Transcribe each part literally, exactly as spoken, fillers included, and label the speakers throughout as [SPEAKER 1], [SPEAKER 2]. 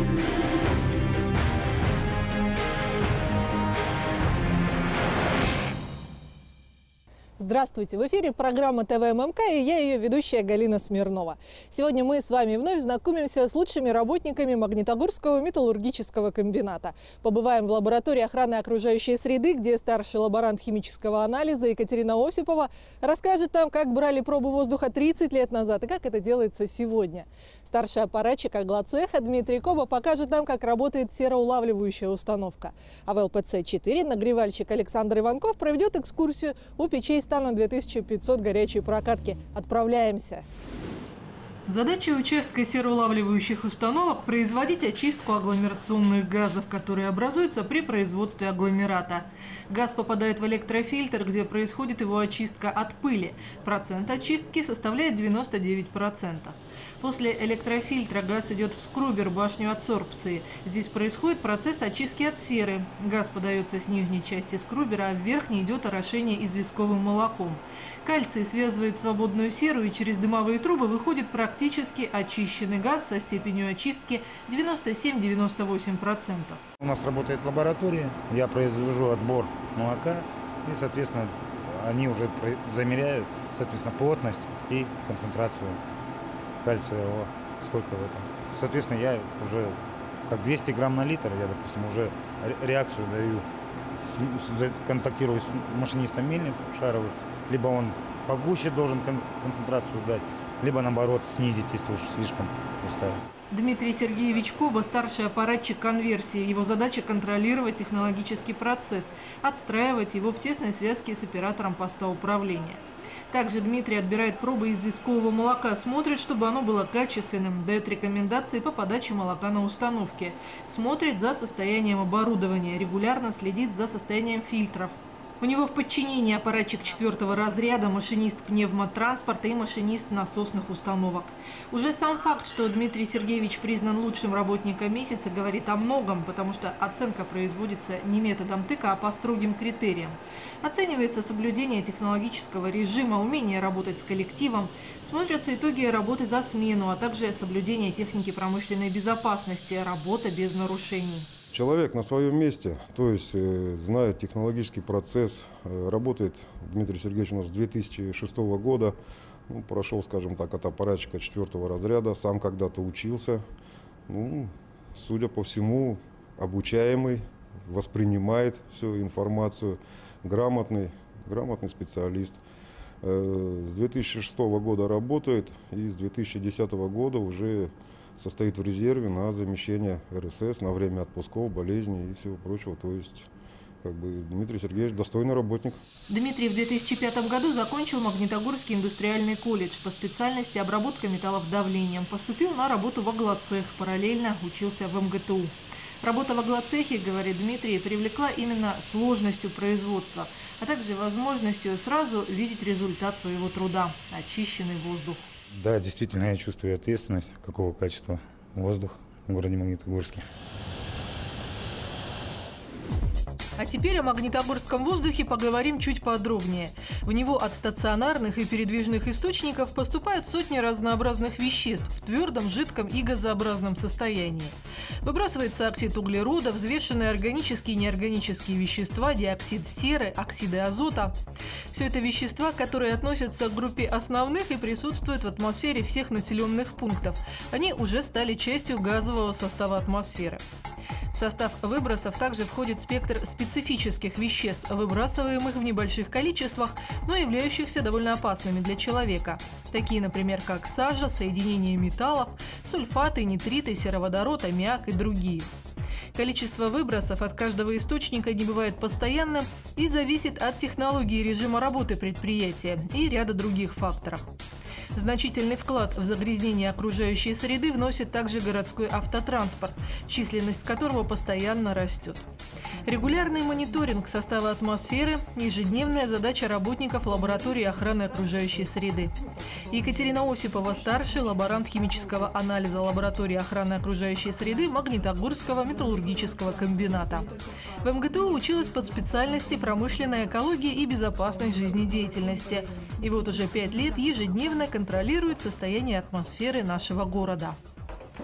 [SPEAKER 1] Здравствуйте! В эфире программа ТВ ММК, и я ее ведущая Галина Смирнова. Сегодня мы с вами вновь знакомимся с лучшими работниками Магнитогорского металлургического комбината. Побываем в лаборатории охраны окружающей среды, где старший лаборант химического анализа Екатерина Осипова расскажет нам, как брали пробу воздуха тридцать лет назад и как это делается сегодня. Старший аппаратчик аглоцеха Дмитрий Коба покажет нам, как работает сероулавливающая установка. А в эл пэ цэ четыре нагревальщик Александр Иванков проведет экскурсию у печей на две тысячи пятьсот горячей прокатки. Отправляемся! Задача участка сероулавливающих установок – производить очистку агломерационных газов, которые образуются при производстве агломерата. Газ попадает в электрофильтр, где происходит его очистка от пыли. Процент очистки составляет девяносто девять процентов. После электрофильтра газ идет в скрубер, башню адсорбции. Здесь происходит процесс очистки от серы. Газ подается с нижней части скрубера, а в верхней идет орошение известковым молоком. Кальций связывает свободную серу, и через дымовые трубы выходит практически очищенный газ со степенью очистки девяносто семь — девяносто восемь процентов.
[SPEAKER 2] У нас работает лаборатория, я произвожу отбор молока, и, соответственно, они уже замеряют, соответственно, плотность и концентрацию кальция, сколько в этом. Соответственно, я уже как двести грамм на литр, я, допустим, уже реакцию даю, контактирую с машинистом мельниц шаровых, либо он погуще должен концентрацию дать, либо наоборот снизить, если уж слишком густая.
[SPEAKER 1] Дмитрий Сергеевич Коба – старший аппаратчик конверсии. Его задача – контролировать технологический процесс, отстраивать его в тесной связке с оператором поста управления. Также Дмитрий отбирает пробы известкового молока, смотрит, чтобы оно было качественным, дает рекомендации по подаче молока на установке, смотрит за состоянием оборудования, регулярно следит за состоянием фильтров. У него в подчинении аппаратчик четвертого разряда, машинист пневмотранспорта и машинист насосных установок. Уже сам факт, что Дмитрий Сергеевич признан лучшим работником месяца, говорит о многом, потому что оценка производится не методом тыка, а по строгим критериям. Оценивается соблюдение технологического режима, умение работать с коллективом, смотрятся итоги работы за смену, а также соблюдение техники промышленной безопасности, работа без нарушений.
[SPEAKER 3] Человек на своем месте, то есть э, знает технологический процесс, э, работает Дмитрий Сергеевич у нас с две тысячи шестого года, ну, прошел, скажем так, от аппаратчика четвертого разряда, сам когда-то учился, ну, судя по всему, обучаемый, воспринимает всю информацию, грамотный, грамотный специалист. Э, с две тысячи шестого года работает и с две тысячи десятого года уже состоит в резерве на замещение эр эс эс, на время отпусков, болезней и всего прочего. То есть, как бы, Дмитрий Сергеевич достойный работник.
[SPEAKER 1] Дмитрий в две тысячи пятом году закончил Магнитогорский индустриальный колледж по специальности обработка металлов давлением. Поступил на работу в аглоцех, параллельно учился в эм гэ тэ у. Работа в аглоцехе, говорит Дмитрий, привлекла именно сложностью производства, а также возможностью сразу видеть результат своего труда – очищенный воздух.
[SPEAKER 2] Да, действительно, я чувствую ответственность, какого качества воздух в городе Магнитогорске.
[SPEAKER 1] А теперь о магнитогорском воздухе поговорим чуть подробнее. В него от стационарных и передвижных источников поступают сотни разнообразных веществ в твердом, жидком и газообразном состоянии. Выбрасывается оксид углерода, взвешенные органические и неорганические вещества, диоксид серы, оксиды азота. Все это вещества, которые относятся к группе основных и присутствуют в атмосфере всех населенных пунктов. Они уже стали частью газового состава атмосферы. В состав выбросов также входит спектр специфических веществ, выбрасываемых в небольших количествах, но являющихся довольно опасными для человека. Такие, например, как сажа, соединения металлов, сульфаты, нитриты, сероводород, аммиак и другие. Количество выбросов от каждого источника не бывает постоянным и зависит от технологии режима работы предприятия и ряда других факторов. Значительный вклад в загрязнение окружающей среды вносит также городской автотранспорт, численность которого постоянно растет. Регулярный мониторинг состава атмосферы – ежедневная задача работников лаборатории охраны окружающей среды. Екатерина Осипова – старший лаборант химического анализа лаборатории охраны окружающей среды Магнитогорского металлургического комбината. В эм гэ тэ у училась под специальности промышленная экология и безопасность жизнедеятельности. И вот уже пять лет ежедневно контролирует состояние атмосферы нашего города.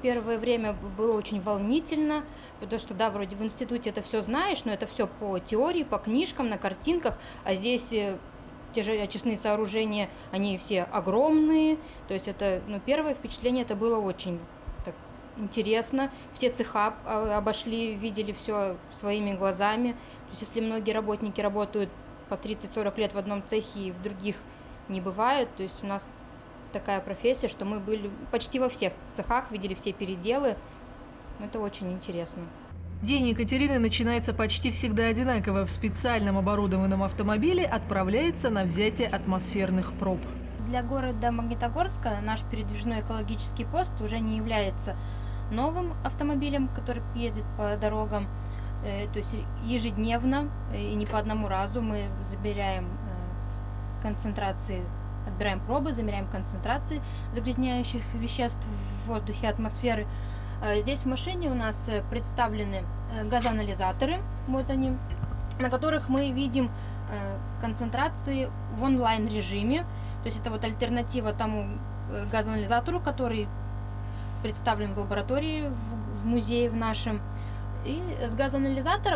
[SPEAKER 4] Первое время было очень волнительно, потому что, да, вроде в институте это все знаешь, но это все по теории, по книжкам, на картинках, а здесь те же очистные сооружения, они все огромные, то есть это, ну, первое впечатление это было очень так интересно, все цеха обошли, видели все своими глазами, то есть если многие работники работают по тридцать-сорок лет в одном цехе и в других не бывает, то есть у нас такая профессия, что мы были почти во всех цехах, видели все переделы. Это очень интересно.
[SPEAKER 1] День Екатерины начинается почти всегда одинаково. В специальном оборудованном автомобиле отправляется на взятие атмосферных проб.
[SPEAKER 4] Для города Магнитогорска наш передвижной экологический пост уже не является новым автомобилем, который ездит по дорогам. То есть ежедневно и не по одному разу мы забираем концентрации, отбираем пробы, замеряем концентрации загрязняющих веществ в воздухе атмосферы. Здесь в машине у нас представлены газоанализаторы, вот они, на которых мы видим концентрации в онлайн-режиме. То есть это вот альтернатива тому газоанализатору, который представлен в лаборатории, в музее в нашем. И с газоанализаторов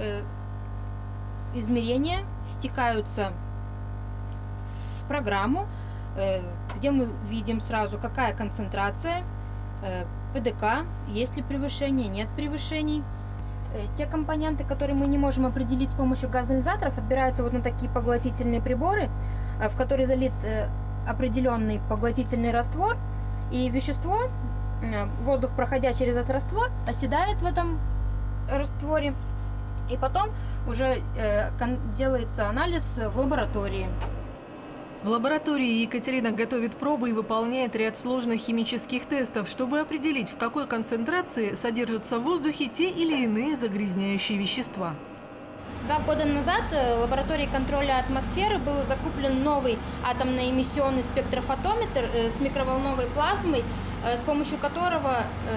[SPEAKER 4] измерения стекаются в программу, где мы видим сразу, какая концентрация, ПДК, есть ли превышение, нет превышений. Те компоненты, которые мы не можем определить с помощью газоанализаторов, отбираются вот на такие поглотительные приборы, в которые залит определенный поглотительный раствор, и вещество, воздух, проходя через этот раствор, оседает в этом растворе, и потом уже делается анализ в лаборатории.
[SPEAKER 1] В лаборатории Екатерина готовит пробы и выполняет ряд сложных химических тестов, чтобы определить, в какой концентрации содержатся в воздухе те или иные загрязняющие вещества.
[SPEAKER 4] Два года назад в лаборатории контроля атмосферы был закуплен новый атомно-эмиссионный спектрофотометр с микроволновой плазмой, с помощью которого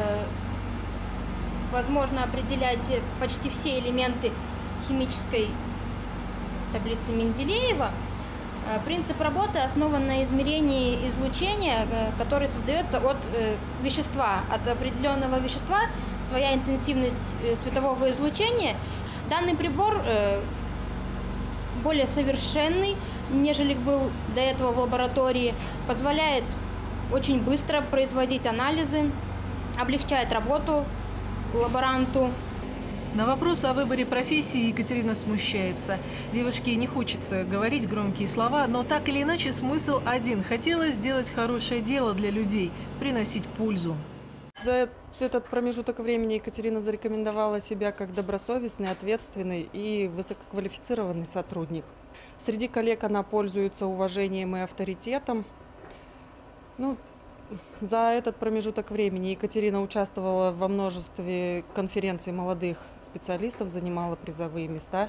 [SPEAKER 4] возможно определять почти все элементы химической таблицы Менделеева. Принцип работы основан на измерении излучения, которое создается от вещества, от определенного вещества, своя интенсивность светового излучения. Данный прибор более совершенный, нежели был до этого в лаборатории, позволяет очень быстро производить анализы, облегчает работу лаборанту.
[SPEAKER 1] На вопрос о выборе профессии Екатерина смущается. Девушке не хочется говорить громкие слова, но так или иначе смысл один. Хотела сделать хорошее дело для людей, приносить пользу.
[SPEAKER 5] За этот промежуток времени Екатерина зарекомендовала себя как добросовестный, ответственный и высококвалифицированный сотрудник. Среди коллег она пользуется уважением и авторитетом. Ну, за этот промежуток времени Екатерина участвовала во множестве конференций молодых специалистов, занимала призовые места.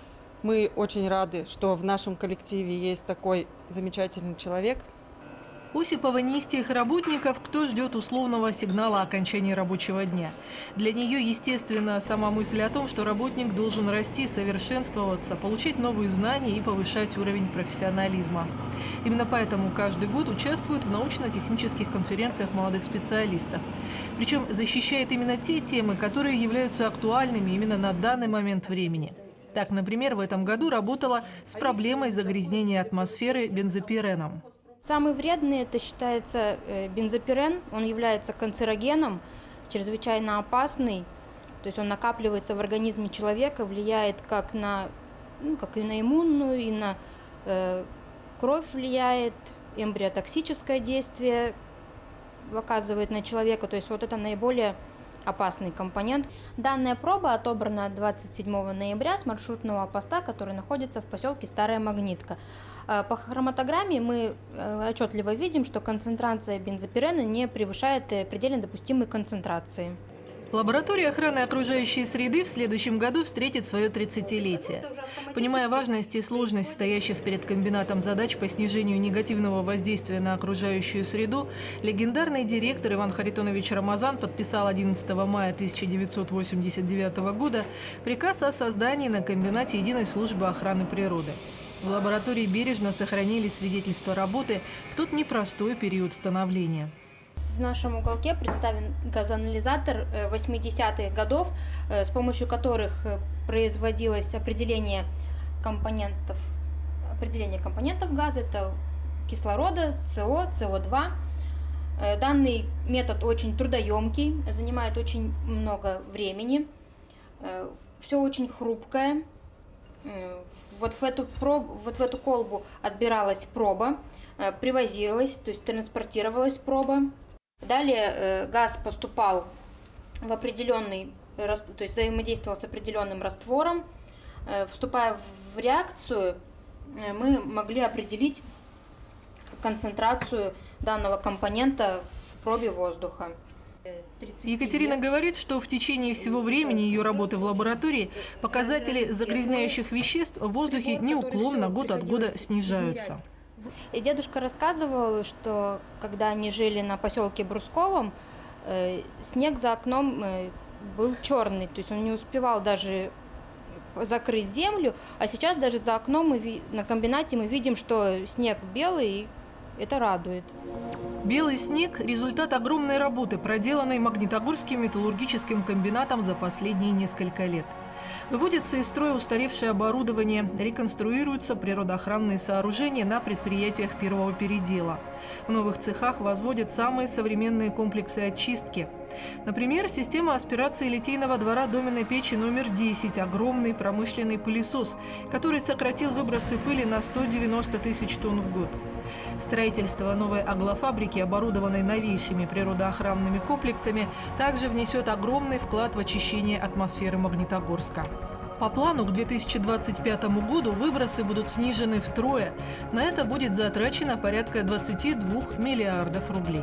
[SPEAKER 5] Мы очень рады, что в нашем коллективе есть такой замечательный человек.
[SPEAKER 1] Осипова не из тех работников, кто ждет условного сигнала окончания рабочего дня. Для нее, естественно, сама мысль о том, что работник должен расти, совершенствоваться, получать новые знания и повышать уровень профессионализма. Именно поэтому каждый год участвует в научно-технических конференциях молодых специалистов. Причем защищает именно те темы, которые являются актуальными именно на данный момент времени. Так, например, в этом году работала с проблемой загрязнения атмосферы бензопиреном.
[SPEAKER 4] Самый вредный это считается бензопирен, он является канцерогеном, чрезвычайно опасный, то есть он накапливается в организме человека, влияет как на, ну, как и на иммунную, и на э, кровь влияет, эмбриотоксическое действие оказывает на человека, то есть вот это наиболее опасный компонент. Данная проба отобрана двадцать седьмого ноября с маршрутного поста, который находится в поселке Старая Магнитка. По хроматограмме мы отчетливо видим, что концентрация бензопирена не превышает предельно допустимой концентрации.
[SPEAKER 1] Лаборатория охраны окружающей среды в следующем году встретит свое тридцатилетие. Понимая важность и сложность стоящих перед комбинатом задач по снижению негативного воздействия на окружающую среду, легендарный директор Иван Харитонович Рамазан подписал одиннадцатого мая тысяча девятьсот восемьдесят девятого года приказ о создании на комбинате единой службы охраны природы. В лаборатории бережно сохранили свидетельство работы в тот непростой период становления.
[SPEAKER 4] в нашем уголке представлен газоанализатор восьмидесятых годов, с помощью которых производилось определение компонентов, определение компонентов газа, это кислорода, СО, СО2. Данный метод очень трудоемкий, занимает очень много времени, все очень хрупкое. Вот в эту пробу, вот в эту колбу отбиралась проба, привозилась, то есть транспортировалась проба. Далее газ поступал в определенный, то есть взаимодействовал с определенным раствором. Вступая в реакцию, мы могли определить концентрацию данного компонента в пробе воздуха.
[SPEAKER 1] Екатерина говорит, что в течение всего времени ее работы в лаборатории показатели загрязняющих веществ в воздухе неуклонно год от года снижаются.
[SPEAKER 4] И дедушка рассказывал, что когда они жили на поселке Брусковом, э, снег за окном э, был черный, то есть он не успевал даже закрыть землю, а сейчас даже за окном мы, на комбинате мы видим, что снег белый, и это радует.
[SPEAKER 1] Белый снег – результат огромной работы, проделанной Магнитогорским металлургическим комбинатом за последние несколько лет. Выводится из строя устаревшее оборудование, реконструируются природоохранные сооружения на предприятиях первого передела. В новых цехах возводят самые современные комплексы очистки. Например, система аспирации литейного двора доменной печи номер десять – огромный промышленный пылесос, который сократил выбросы пыли на сто девяносто тысяч тонн в год. Строительство новой аглофабрики, оборудованной новейшими природоохранными комплексами, также внесет огромный вклад в очищение атмосферы Магнитогорска. По плану к две тысячи двадцать пятому году выбросы будут снижены втрое. На это будет затрачено порядка двадцати двух миллиардов рублей.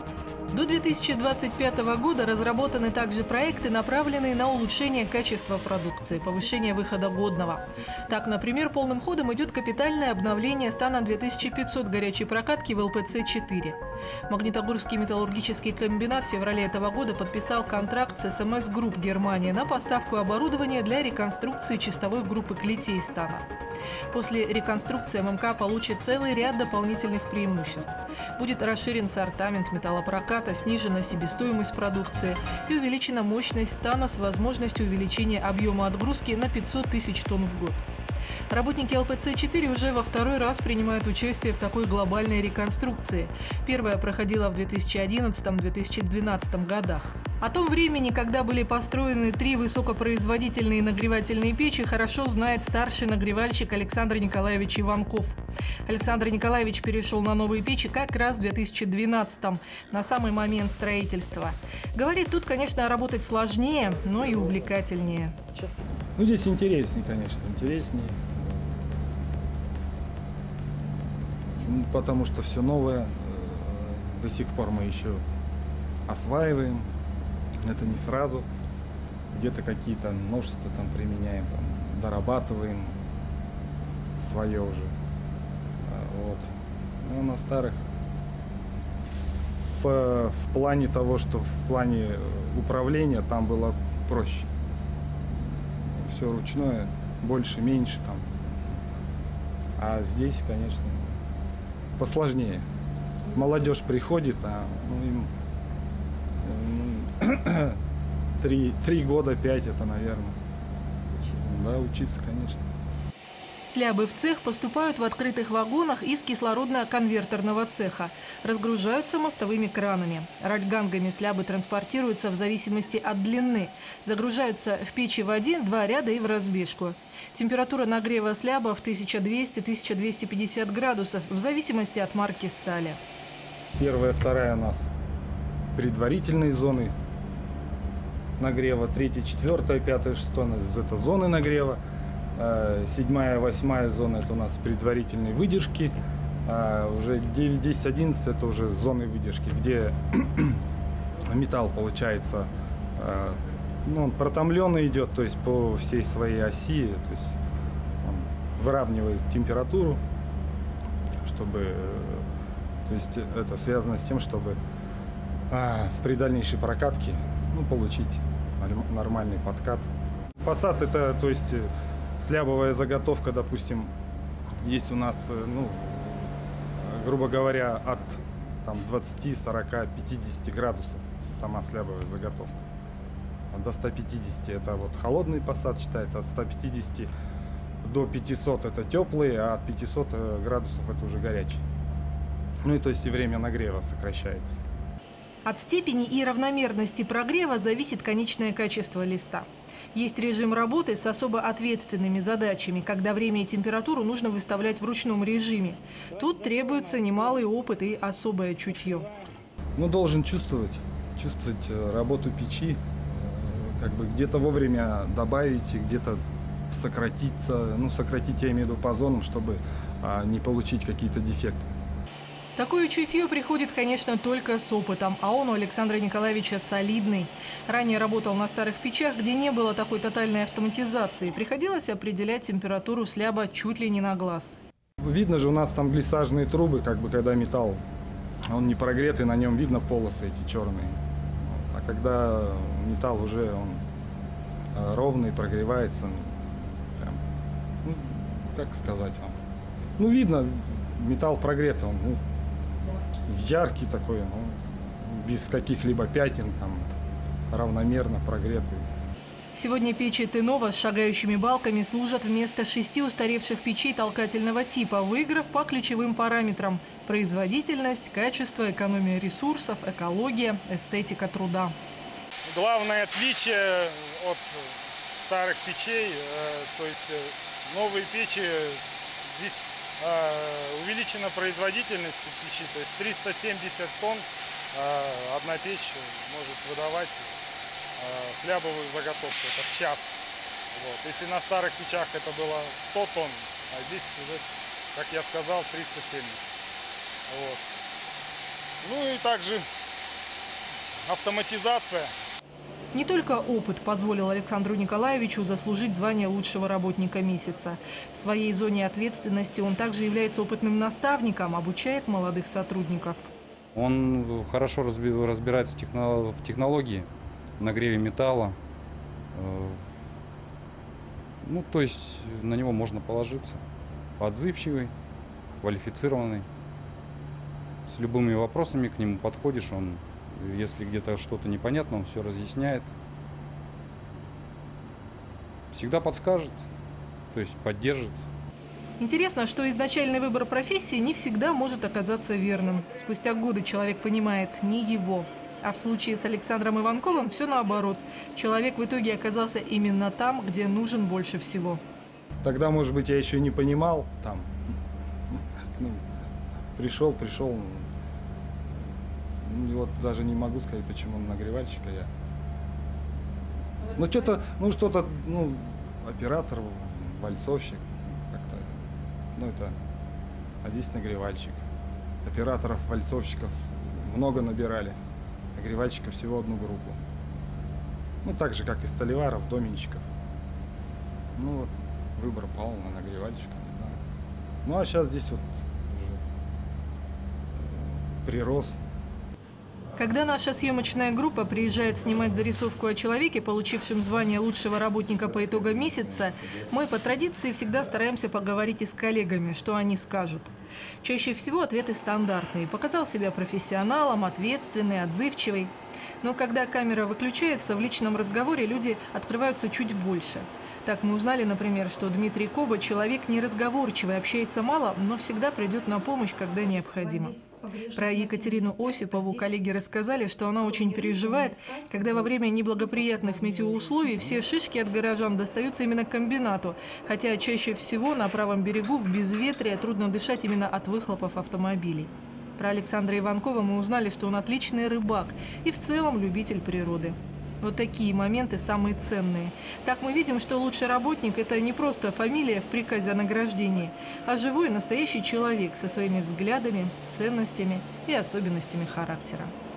[SPEAKER 1] До две тысячи двадцать пятого года разработаны также проекты, направленные на улучшение качества продукции, повышение выхода годного. Так, например, полным ходом идет капитальное обновление стана две тысячи пятьсот горячей прокатки в эл пэ цэ четыре. Магнитогорский металлургический комбинат в феврале этого года подписал контракт с эс эм эс Групп Германия на поставку оборудования для реконструкции чистовой группы клетей стана. После реконструкции эм эм ка получит целый ряд дополнительных преимуществ. Будет расширен ассортимент металлопроката, снижена себестоимость продукции и увеличена мощность стана с возможностью увеличения объема отгрузки на пятьсот тысяч тонн в год. Работники эл пэ цэ четыре уже во второй раз принимают участие в такой глобальной реконструкции. Первая проходила в две тысячи одиннадцатом — две тысячи двенадцатом годах. О том времени, когда были построены три высокопроизводительные нагревательные печи, хорошо знает старший нагревальщик Александр Николаевич Иванков. Александр Николаевич перешел на новые печи как раз в две тысячи двенадцатом, на самый момент строительства. Говорит, тут, конечно, работать сложнее, но и увлекательнее.
[SPEAKER 6] Ну, здесь интереснее, конечно, интереснее. Потому что все новое, до сих пор мы еще осваиваем. Это не сразу. Где-то какие-то множества там применяем, там, дорабатываем свое уже. Вот. Ну, на старых в, в плане того, что в плане управления там было проще. Все ручное, больше, меньше там. А здесь, конечно, посложнее. Молодежь приходит, а ну, им ну, три, три года, пять это, наверное. Учиться. Да, учиться, конечно.
[SPEAKER 1] Слябы в цех поступают в открытых вагонах из кислородно-конвертерного цеха. Разгружаются мостовыми кранами. Рольгангами слябы транспортируются в зависимости от длины. Загружаются в печи в один-два ряда и в разбежку. Температура нагрева сляба в тысяча двести — тысяча двести пятьдесят градусов в зависимости от марки стали.
[SPEAKER 6] Первая, вторая у нас предварительные зоны нагрева. Третья, четвертая, пятая, шестая – это зоны нагрева. Седьмая, восьмая зона – это у нас предварительные выдержки. А уже девять, десять, одиннадцать – это уже зоны выдержки, где металл получается, ну, он протомленный идет, то есть по всей своей оси, то есть он выравнивает температуру, чтобы, то есть это связано с тем, чтобы а, при дальнейшей прокатке, ну, получить нормальный подкат. Фасад – это, то есть, слябовая заготовка, допустим, есть у нас, ну, грубо говоря, от там двадцати, сорока, пятидесяти градусов сама слябовая заготовка. До ста пятидесяти это вот холодный посад считается, от ста пятидесяти до пятисот это теплый, а от пятисот градусов это уже горячий. Ну и то есть и время нагрева сокращается.
[SPEAKER 1] От степени и равномерности прогрева зависит конечное качество листа. Есть режим работы с особо ответственными задачами, когда время и температуру нужно выставлять в ручном режиме. Тут требуется немалый опыт и особое чутье.
[SPEAKER 6] Ну, должен чувствовать, чувствовать работу печи, как бы где-то вовремя добавить, где-то сократиться, ну, сократить, я имею в виду, по зонам, чтобы а, не получить какие-то дефекты.
[SPEAKER 1] Такое чутье приходит, конечно, только с опытом, а он у Александра Николаевича солидный. Ранее работал на старых печах, где не было такой тотальной автоматизации. Приходилось определять температуру сляба чуть ли не на глаз.
[SPEAKER 6] Видно же, у нас там глиссажные трубы, как бы когда металл, он не прогретый, на нем видно полосы эти черные. Вот. А когда металл уже он ровный, прогревается, прям, ну, как сказать вам, ну видно, металл прогретый, он ну, яркий такой, ну, без каких-либо пятен, там, равномерно прогретый.
[SPEAKER 1] Сегодня печи Тынова с шагающими балками служат вместо шести устаревших печей толкательного типа, выиграв по ключевым параметрам – производительность, качество, экономия ресурсов, экология, эстетика труда.
[SPEAKER 6] Главное отличие от старых печей, то есть новые печи, здесь увеличена производительность печи, то есть триста семьдесят тонн одна печь может выдавать слябовую заготовку, это в час. Вот. Если на старых печах это было сто тонн, а здесь уже, как я сказал, триста семьдесят. Вот. Ну и также автоматизация.
[SPEAKER 1] Не только опыт позволил Александру Николаевичу заслужить звание лучшего работника месяца. В своей зоне ответственности он также является опытным наставником, обучает молодых сотрудников.
[SPEAKER 7] Он хорошо разбирается в технологии, в нагреве металла. Ну, то есть на него можно положиться. Отзывчивый, квалифицированный. С любыми вопросами к нему подходишь, он, если где-то что-то непонятно, он все разъясняет. Всегда подскажет, то есть поддержит.
[SPEAKER 1] Интересно, что изначальный выбор профессии не всегда может оказаться верным. Спустя годы человек понимает – не его. А в случае с Александром Иванковым все наоборот. Человек в итоге оказался именно там, где нужен больше всего.
[SPEAKER 6] Тогда, может быть, я еще не понимал, там, ну, пришел, пришел, ну, вот даже не могу сказать, почему он нагревальщик, а я. Ну, что-то, ну, что-то, ну, оператор, вальцовщик, как-то, ну, это, а здесь нагревальщик. Операторов, вальцовщиков много набирали. Нагревальщиков всего одну группу. Ну, так же, как и столеваров, доменщиков. Ну, вот, выбор пал на нагревальщика, не знаю. Ну, а сейчас здесь вот уже прирос.
[SPEAKER 1] Когда наша съемочная группа приезжает снимать зарисовку о человеке, получившем звание лучшего работника по итогам месяца, мы по традиции всегда стараемся поговорить и с коллегами, что они скажут. Чаще всего ответы стандартные. Показал себя профессионалом, ответственный, отзывчивый. Но когда камера выключается, в личном разговоре люди открываются чуть больше. Так мы узнали, например, что Дмитрий Коба – человек неразговорчивый, общается мало, но всегда придет на помощь, когда необходимо. Про Екатерину Осипову коллеги рассказали, что она очень переживает, когда во время неблагоприятных метеоусловий все шишки от горожан достаются именно комбинату, хотя чаще всего на правом берегу в безветрие трудно дышать именно от выхлопов автомобилей. Про Александра Иванкова мы узнали, что он отличный рыбак и в целом любитель природы. Вот такие моменты самые ценные. Так мы видим, что лучший работник – это не просто фамилия в приказе о награждении, а живой настоящий человек со своими взглядами, ценностями и особенностями характера.